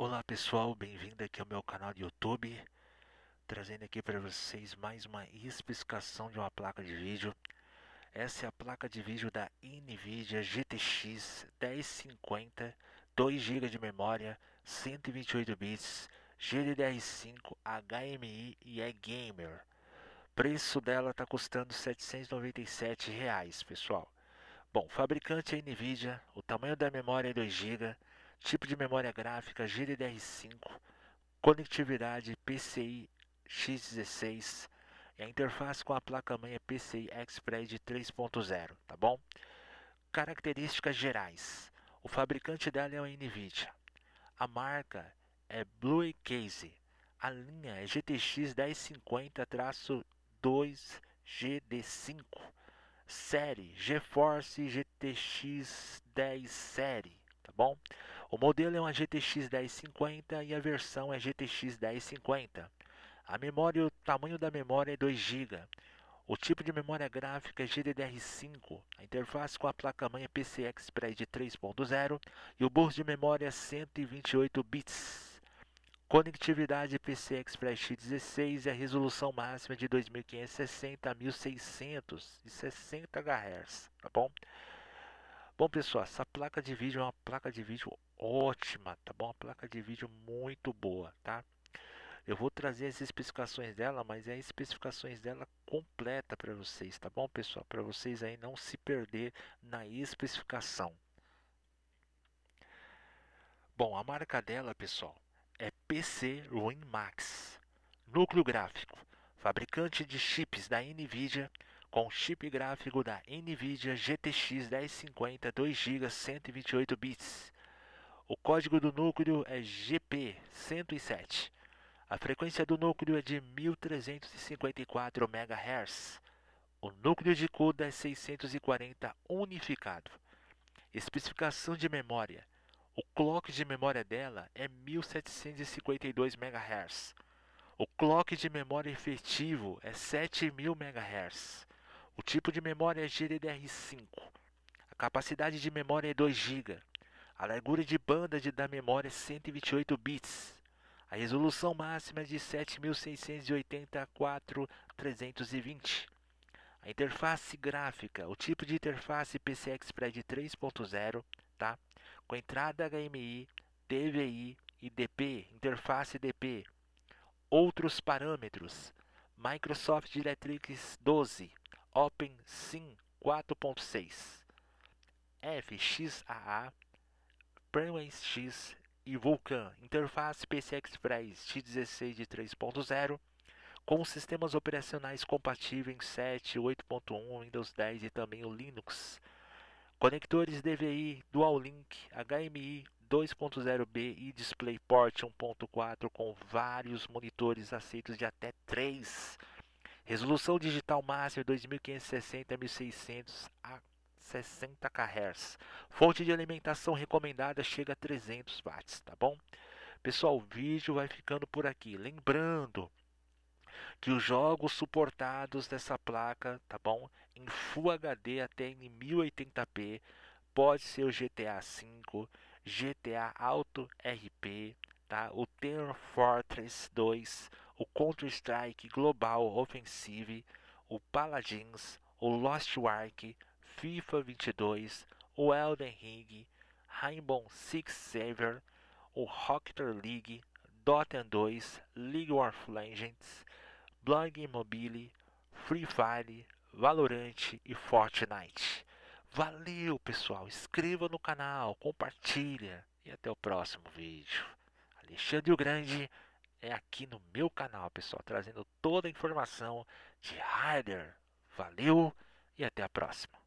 Olá pessoal, bem-vindo aqui ao meu canal do YouTube, trazendo aqui para vocês mais uma especificação de uma placa de vídeo. Essa é a placa de vídeo da NVIDIA GTX 1050, 2 GB de memória, 128 bits, GDDR5, HMI e é gamer. O preço dela está custando R$ 797, pessoal. Bom, fabricante é NVIDIA, o tamanho da memória é 2 GB, tipo de memória gráfica GDDR5, conectividade PCI X16 e a interface com a placa-mãe é PCI Express de 3.0, tá bom? Características gerais. O fabricante dela é a NVIDIA. A marca é Blue Case. A linha é GTX 1050-2GD5. Série GeForce GTX 10 série, tá bom? O modelo é uma GTX 1050 e a versão é GTX 1050. A memória, o tamanho da memória é 2 GB. O tipo de memória gráfica é GDDR5. A interface com a placa-mãe é PCI Express de 3.0 e o burst de memória é 128 bits. Conectividade PCI Express X16 e a resolução máxima de 2560 a 1660 Hz, tá bom? Bom, pessoal, essa placa de vídeo é uma placa de vídeo ótima, tá bom? Uma placa de vídeo muito boa, tá? Eu vou trazer as especificações dela, mas é as especificações dela completa para vocês, tá bom, pessoal? Para vocês aí não se perder na especificação. Bom, a marca dela, pessoal, é PC Ruin Max. Núcleo gráfico, fabricante de chips da NVIDIA, com chip gráfico da NVIDIA GTX 1050 2 GB 128 bits. O código do núcleo é GP107. A frequência do núcleo é de 1354 MHz. O núcleo de CUDA é 640 unificado. Especificação de memória. O clock de memória dela é 1752 MHz. O clock de memória efetivo é 7000 MHz. O tipo de memória é GDDR5. A capacidade de memória é 2 GB. A largura de banda da memória é 128 bits. A resolução máxima é de 7680 x 320. A interface gráfica, o tipo de interface PCI Express de 3.0, tá? Com entrada HMI, DVI e DP, interface DP. Outros parâmetros: Microsoft DirectX 12, OpenSym 4.6, FXAA, PremX e Vulkan, interface PCI Express X16 de 3.0, com sistemas operacionais compatíveis 7, 8.1, Windows 10 e também o Linux. Conectores DVI, Dual Link, HMI 2.0B e DisplayPort 1.4 com vários monitores aceitos de até 3. Resolução digital máxima 2560 x 1600 a 60 Hz. Fonte de alimentação recomendada chega a 300 watts, tá bom? Pessoal, o vídeo vai ficando por aqui. Lembrando que os jogos suportados dessa placa, tá bom? Em Full HD até em 1080p, pode ser o GTA V, GTA Auto RP, tá? O Team Fortress 2, o Counter-Strike Global Offensive, o Paladins, o Lost Ark, FIFA 22, o Elden Ring, Rainbow Six Siege, o Rocket League, Dota 2, League of Legends, Blog Mobile, Free Fire, Valorant e Fortnite. Valeu, pessoal! Inscreva no canal, compartilha e até o próximo vídeo. Alexandre o Grande é aqui no meu canal, pessoal, trazendo toda a informação de hardware. Valeu e até a próxima.